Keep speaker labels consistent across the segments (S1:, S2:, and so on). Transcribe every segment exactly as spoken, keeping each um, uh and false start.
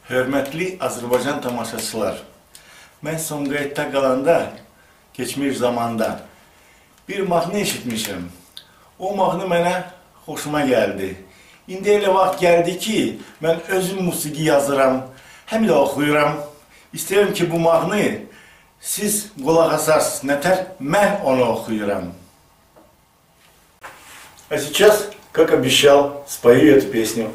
S1: Hörmətli Azərbaycan tamaşaçılar, mən Sumqayıtda qalanda, keçmiş zamanda bir mahnı eşitmişim. O mahnı mənə xoşuma gəldi. İndi elə vaxt gəldi ki, mən özüm musiqi yazıram, həm də oxuyuram. İstəyirəm ki, bu mahnı siz qulaq asarsınız, nətər mən onu oxuyuram. А сейчас, как обещал, спою эту песню.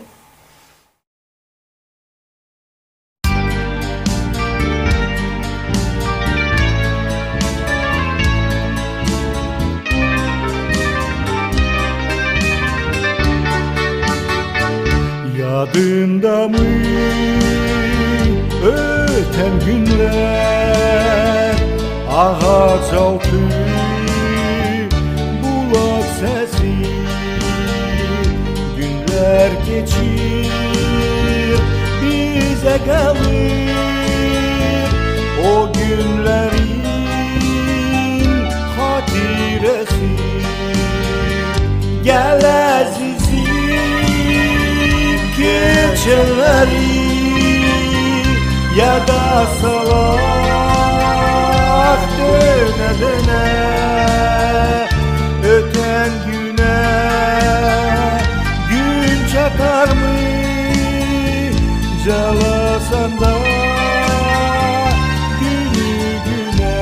S2: Yadında mı öten günler, ağaç altı bulak sesi, günler geçir bize kalır o günlerin hatiresi. Gel azizim geçenleri ya da salak döne döne öten güne gün çakar mı calasan da günü güne.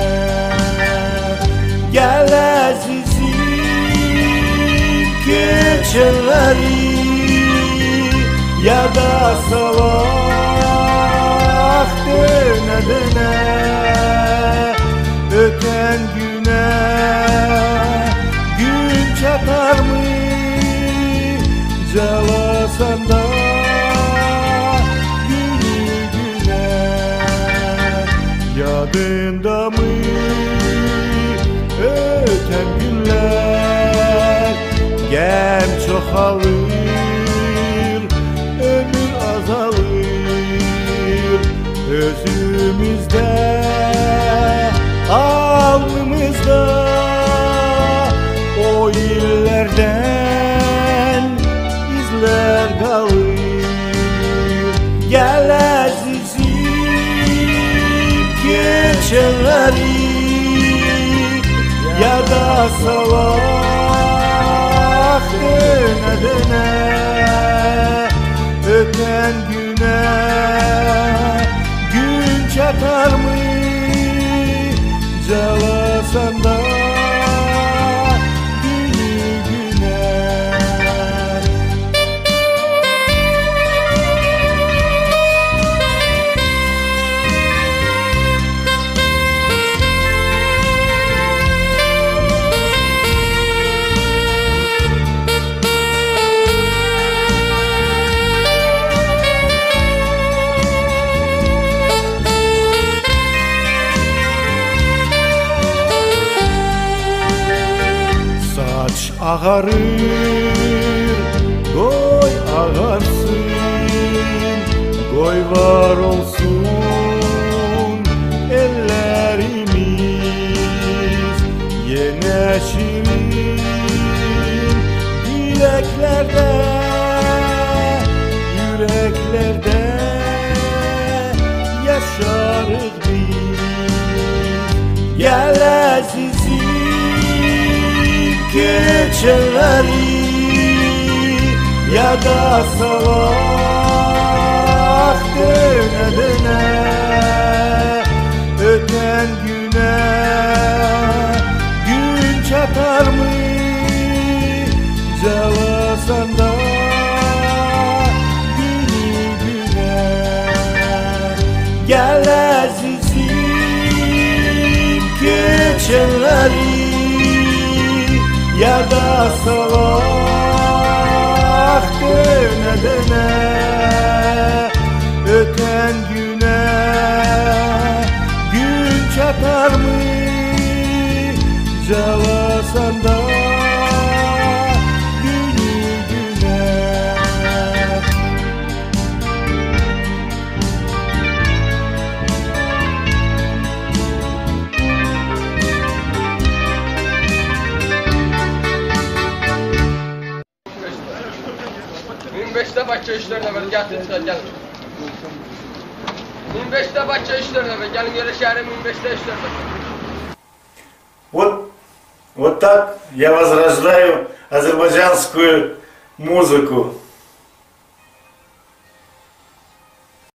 S2: Gel azizim geçenleri ya da salak döne döne öten güne gün çatar mı calasan da günü güne. Yadında mı öten günler, gem çoğalır, ömür azalır özümüzde, alnımızda o illerden izler kalır. Gel azizim geçenleri ya da salak döne döne öten güne gün çatar mı calasan da günü güne. Ağarır, koy ağarsın, koy var olsun ellerimiz. Yine şirin dileklerde, yüreklerde yaşarız biz. Gel azizim geçenleri ya da salak döne döne öten güne gün çatar mı calasan da günü güne. Gel azizim geçenleri ya da salak döne döne öten güne gün çatar mı calasan da günü güne.
S3: beşte Bakı işlerine ver, gel, gel. min beşte Bakıya üç dörde. Gelin göre şehre min beşte üç dörde.
S1: Вот, вот так я возрождаю азербайджанскую музыку.